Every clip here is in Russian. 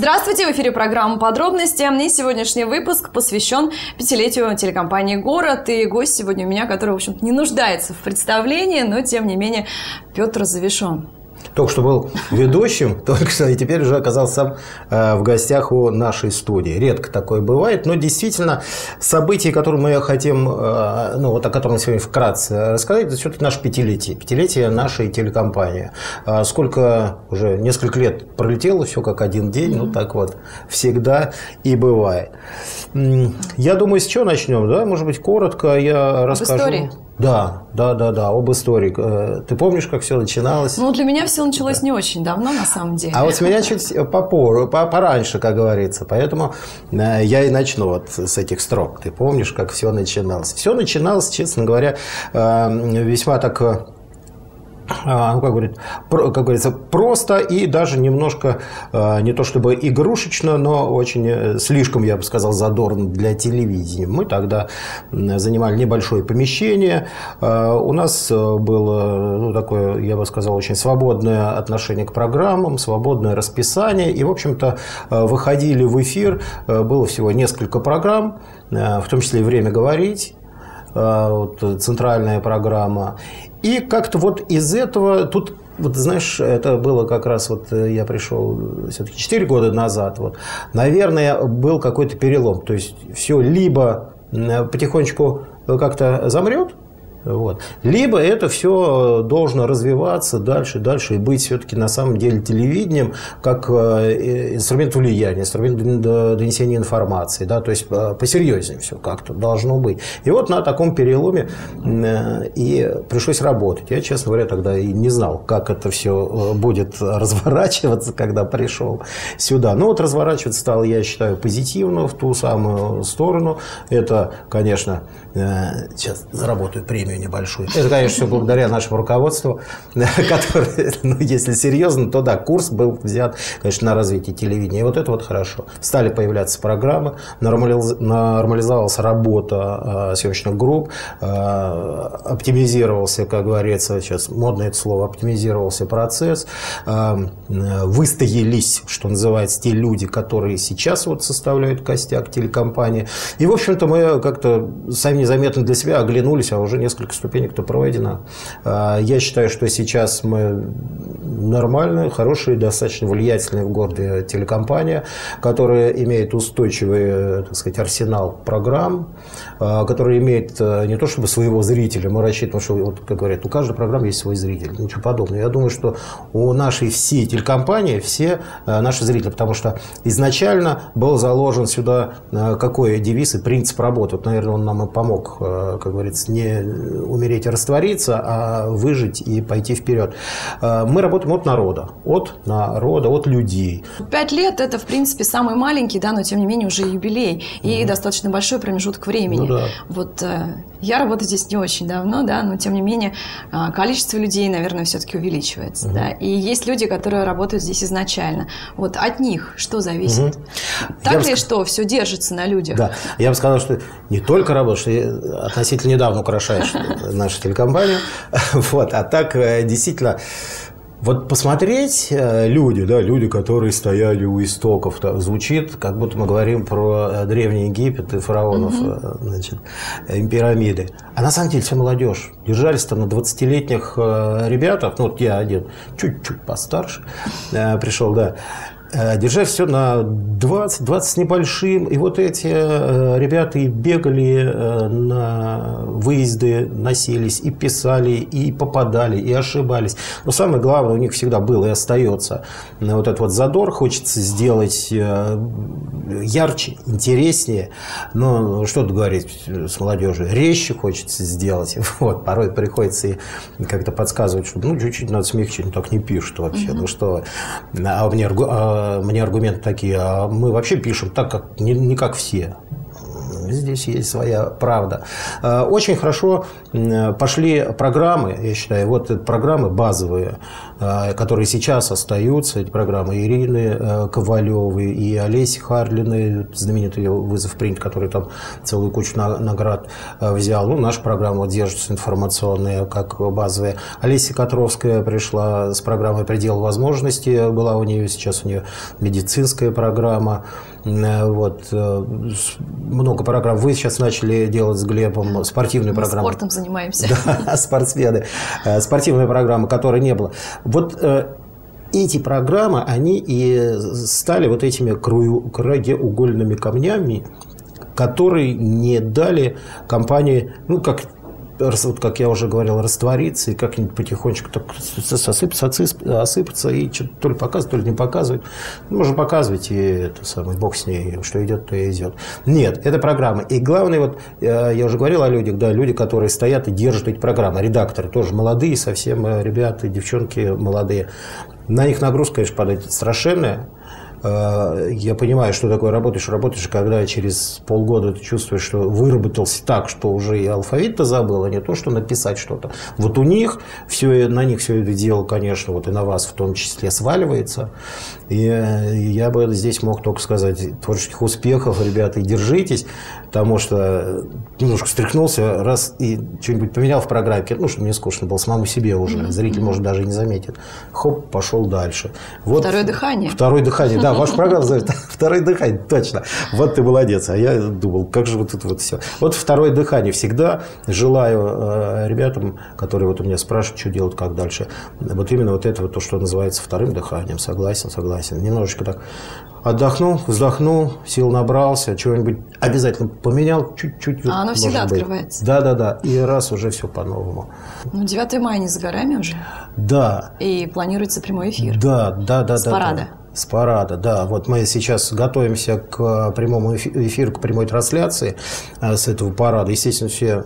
Здравствуйте, в эфире программа «Подробности». И сегодняшний выпуск посвящен 5-летию телекомпании «Город». И гость сегодня у меня, который, в общем-то, не нуждается в представлении, но, тем не менее, Петр Завершон. Только что был ведущим, только что, и теперь уже оказался сам в гостях у нашей студии. Редко такое бывает, но действительно события, которые мы хотим, о котором сегодня вкратце рассказать, это все-таки наше пятилетие нашей телекомпании. Сколько уже несколько лет пролетело, все как один день, так вот всегда и бывает. Я думаю, с чего начнем, да? Может быть, коротко я расскажу. Истории. Да, об истории. Ты помнишь, как все начиналось? Для меня все началось не очень давно, на самом деле. А вот с меня чуть пораньше, как говорится. Поэтому я и начну с этих строк. Ты помнишь, как все начиналось? Все начиналось, честно говоря, весьма так... как говорится, просто и даже немножко не то чтобы игрушечно, но очень слишком, я бы сказал, задорно для телевидения. Мы тогда занимали небольшое помещение. У нас было такое, я бы сказал, очень свободное отношение к программам, свободное расписание. И, в общем-то, выходили в эфир. Было всего несколько программ, в том числе и «Время говорить», центральная программа. И как-то из этого тут, знаешь, это было как раз я пришел все-таки 4 года назад. Наверное, был какой-то перелом. То есть все либо потихонечку как-то замрет, либо это все должно развиваться дальше и быть все-таки на самом деле телевидением как инструмент влияния, инструмент донесения информации, да, то есть посерьезнее все как-то должно быть. И на таком переломе и пришлось работать. Я, честно говоря, тогда и не знал, как это все будет разворачиваться, когда пришел сюда. Но разворачиваться стало, я считаю, позитивно в ту самую сторону. Это, конечно, сейчас заработаю премию небольшую. Это, конечно, все благодаря нашему руководству, которое, если серьезно, то да, курс был взят, конечно, на развитие телевидения. И это хорошо. Стали появляться программы, нормализовалась работа съемочных групп, оптимизировался, как говорится, сейчас модное это слово, оптимизировался процесс, выстоялись, что называется, те люди, которые сейчас составляют костяк телекомпании. И, в общем-то, мы как-то сами незаметно для себя оглянулись, а уже несколько ступенек-то пройдено. Я считаю, что сейчас мы нормальная, хорошая, достаточно влиятельная в городе телекомпания, которая имеет устойчивый, так сказать, арсенал программ, которая имеет не то чтобы своего зрителя, мы рассчитываем, что, как говорят, у каждой программы есть свой зритель, ничего подобного. Я думаю, что у нашей всей телекомпании все наши зрители, потому что изначально был заложен сюда какой девиз и принцип работы. Наверное, он нам и помог, как говорится, не умереть и раствориться, а выжить и пойти вперед. Мы работаем от народа, от людей. 5 лет – это, в принципе, самый маленький, да, но, тем не менее, уже юбилей и достаточно большой промежуток времени. Я работаю здесь не очень давно, да, но, тем не менее, количество людей, наверное, все-таки увеличивается. Да, и есть люди, которые работают здесь изначально. От них что зависит? Так ли, что все держится на людях? Да, я бы сказал, что не только работаешь, ты относительно недавно украшаешь нашу телекомпанию, а так действительно... Посмотреть люди, которые стояли у истоков, звучит, как будто мы говорим про Древний Египет и фараонов, пирамиды. А на самом деле вся молодежь. Держались там на 20-летних ребятах, я один, чуть-чуть постарше, пришел, да. Держались все на 20 с небольшим. И эти ребята и бегали на выезды, носились, и писали, и попадали, и ошибались. Но самое главное, у них всегда был и остается этот задор. Хочется сделать ярче, интереснее. Но что тут говорить с молодежью? Резче хочется сделать. Порой приходится и как-то подсказывать, что чуть-чуть надо смягчить. Так не пишут вообще. Что? Мне аргументы такие, а мы вообще пишем так, как не как все. Здесь есть своя правда. Очень хорошо пошли программы, я считаю, вот программы базовые, которые сейчас остаются, эти программы Ирины Ковалевой и Олеси Харлиной, знаменитый «Вызов принят», который там целую кучу наград взял. Ну, наша программа вот держится информационная, как базовая. Олеся Котровская пришла с программой «Предел возможностей», была у нее, сейчас у нее медицинская программа. Вот. Много программ. Вы сейчас начали делать с Глебом спортивную программу. Спортом занимаемся. Да, спортсмены. Спортивная программа, которой не было. Вот эти программы, они и стали вот этими краеугольными камнями, которые не дали компании, ну, как я уже говорил, раствориться и как-нибудь потихонечку так осыпаться и что-то то ли показывать, то ли не показывать. Можно показывать, и это самый бог с ней, что идет, то и идет. Нет, это программа. И главное, вот я уже говорил о людях, да, люди, которые стоят и держат эти программы. Редакторы тоже молодые, совсем ребята, девчонки молодые. На них нагрузка, конечно, падает страшенная. Я понимаю, что такое работаешь, когда через полгода ты чувствуешь, что выработался так, что уже и алфавит-то забыл, а не то, что написать что-то. Вот у них на них все это дело, конечно, вот и на вас в том числе сваливается. И я бы здесь мог только сказать: творческих успехов, ребята, и держитесь, потому что немножко встряхнулся, раз и что-нибудь поменял в программе, ну, что мне скучно было, самому себе уже, зритель, может, даже и не заметит. Хоп, пошел дальше. Вот, второе дыхание. Второе дыхание, да, ваша программа называется «Второе дыхание», точно. Вот ты молодец. А я думал, как же вот это вот все. Вот второе дыхание. Всегда желаю ребятам, которые вот у меня спрашивают, что делать, как дальше, вот именно вот это вот то, что называется вторым дыханием. Согласен. Немножечко так отдохнул, вздохнул, сил набрался, чего-нибудь обязательно поменял, чуть-чуть. А оно всегда открывается. Да. И раз уже все по-новому. Ну, 9 мая не за горами уже. Да. И планируется прямой эфир. Да. С парада. С парада, да. Вот мы сейчас готовимся к прямому эфиру, к прямой трансляции с этого парада. Естественно, все,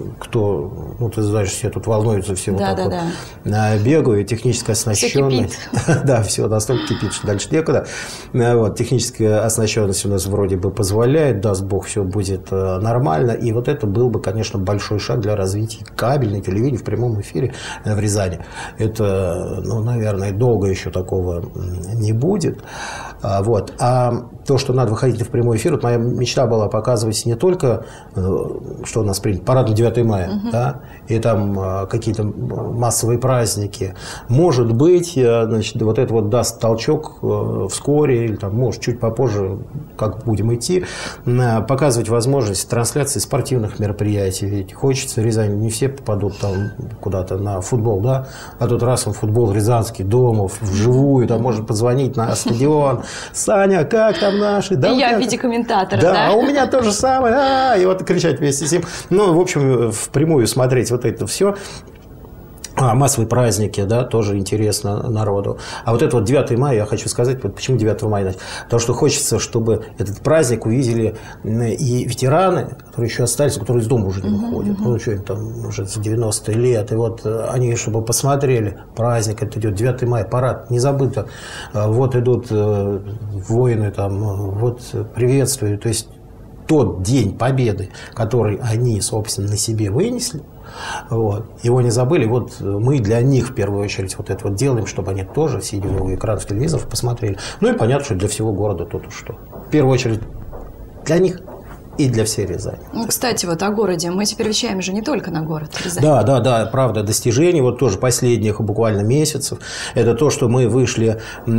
кто, ну, ты знаешь, все тут волнуются, все вот так вот бегают, техническая оснащенность. Все кипит. Да, все настолько кипит, что дальше некуда. Вот, техническая оснащенность у нас вроде бы позволяет, даст Бог, все будет нормально. И вот это был бы, конечно, большой шаг для развития кабельной телевидения в прямом эфире в Рязани. Это, ну, наверное, долго еще такого не будет. Вот. А то, что надо выходить в прямой эфир, вот моя мечта была показывать не только, что у нас принято, парад на 9 мая, да, и там какие-то массовые праздники. Может быть, значит, вот это вот даст толчок вскоре, или там, может, чуть попозже, как будем идти, показывать возможность трансляции спортивных мероприятий. Ведь хочется, Рязань, не все попадут там куда-то на футбол, да, а тут раз он футбол рязанский, дома, вживую, там можно позвонить на стадион. Саня, как там наши? Да, и я в виде комментатора, да? А у меня то же самое. И вот кричать вместе с ним. Ну, в общем, впрямую смотреть вот это все. Массовые праздники, да, тоже интересно народу. А вот это вот 9 мая, я хочу сказать, вот почему 9 мая? Потому что хочется, чтобы этот праздник увидели и ветераны, которые еще остались, которые из дома уже не выходят. Ну, что им там уже за 90 лет. И вот они, чтобы посмотрели, праздник, это идет 9 мая, парад, не забыто. Вот идут воины там, вот приветствуют. То есть тот день победы, который они, собственно, на себе вынесли, вот, его не забыли. Вот мы для них в первую очередь вот это вот делаем, чтобы они тоже, сидя у экранов телевизоров, посмотрели. Ну и понятно, что для всего города тут что. В первую очередь для них и для всей Рязани. Ну, кстати, вот о городе. Мы теперь вещаем же не только на город Рязань. Да, правда, достижения вот тоже последних буквально месяцев. Это то, что мы вышли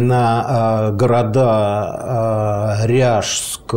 на города Ряжск,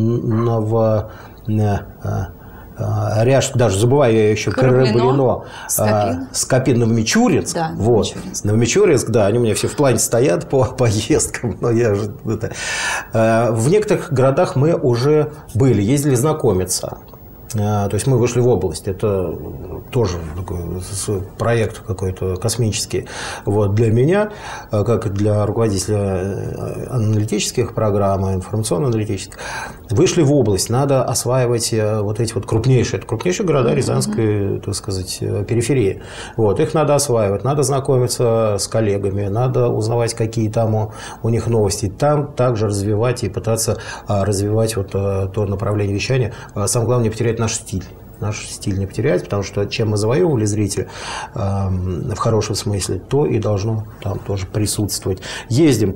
Ряжск, даже забываю я еще Кораблино, Скопин, Новомичуринск. Да, вот. Новомичуринск, да, они у меня все в плане стоят по поездкам. Но я же, в некоторых городах мы уже были, ездили знакомиться. То есть мы вышли в область. Это тоже такой проект какой-то космический. Вот для меня, как и для руководителя аналитических программ, информационно-аналитических, вышли в область. Надо осваивать вот эти вот крупнейшие города Рязанской, так сказать, периферии. Вот, их надо осваивать, надо знакомиться с коллегами, надо узнавать, какие там у них новости. Там также развивать и пытаться развивать вот то направление вещания. Самое главное, не потерять наш стиль не потерять, потому что чем мы завоевывали зрителя в хорошем смысле, то и должно там тоже присутствовать. Ездим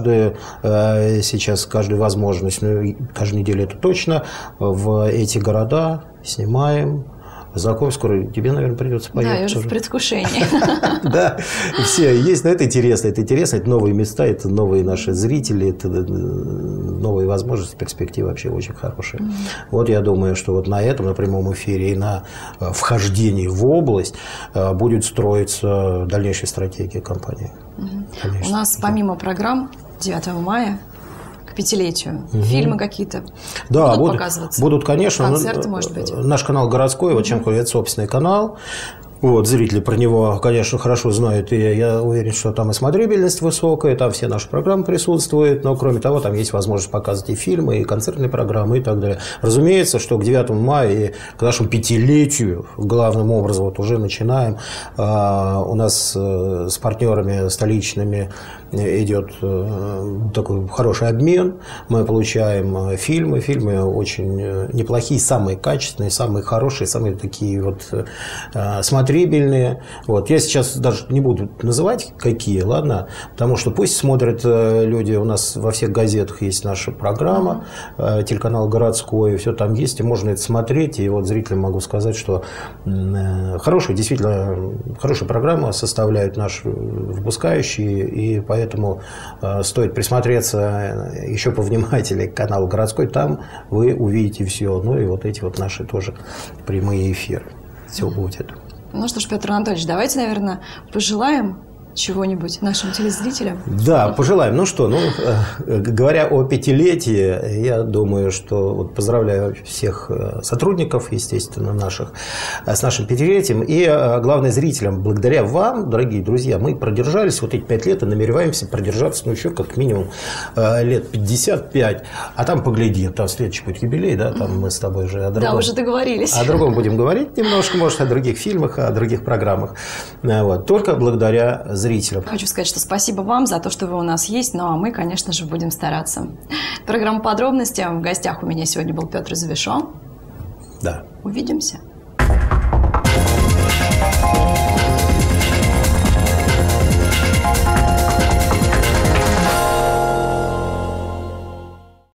сейчас каждую возможность, каждую неделю это точно, в эти города, снимаем. Знакомь, скоро тебе, наверное, придется поехать. Да, я уже в предвкушении. Да, все есть, но это интересно, это новые места, это новые наши зрители, это новые возможности, перспективы вообще очень хорошие. Вот я думаю, что вот на этом, на прямом эфире и на вхождении в область будет строиться дальнейшая стратегия компании. У нас помимо программ 9 мая к 5-летию. Фильмы какие-то будут показываться? Будут, конечно. Концерты, может быть? Наш канал городской, вот чем ходит собственный канал. Вот, зрители про него, конечно, хорошо знают, и я уверен, что там и смотрибельность высокая, там все наши программы присутствуют, но, кроме того, там есть возможность показывать и фильмы, и концертные программы, и так далее. Разумеется, что к 9 мая и к нашему 5-летию, главным образом, вот уже начинаем, у нас с партнерами столичными идет такой хороший обмен, мы получаем фильмы очень неплохие, самые качественные, самые хорошие, самые такие вот смотрибельные. Вот. Я сейчас даже не буду называть, какие, ладно, потому что пусть смотрят люди, у нас во всех газетах есть наша программа, телеканал городской, все там есть, и можно это смотреть, и вот зрителям могу сказать, что действительно хорошая программа составляют наши выпускающие, и поэтому стоит присмотреться еще повнимательнее к каналу городской, там вы увидите все, ну и вот эти вот наши тоже прямые эфиры. Все будет. Ну что ж, Петр Анатольевич, давайте, наверное, пожелаем чего-нибудь нашим телезрителям? Да, пожелаем. Ну что, говоря о 5-летии, я думаю, что вот поздравляю всех сотрудников, естественно, наших, с нашим 5-летием. И, главное, зрителям. Благодаря вам, дорогие друзья, мы продержались вот эти 5 лет и намереваемся продержаться, еще как минимум лет 55. А там поглядим, там следующий будет юбилей, да, там мы с тобой уже о другом. Да, уже договорились. О другом будем говорить немножко, может, о других фильмах, о других программах. Вот. Только благодаря зрителям. Хочу сказать, что спасибо вам за то, что вы у нас есть, ну а мы, конечно же, будем стараться. Программа «Подробности». В гостях у меня сегодня был Петр Завишон. Да. Увидимся.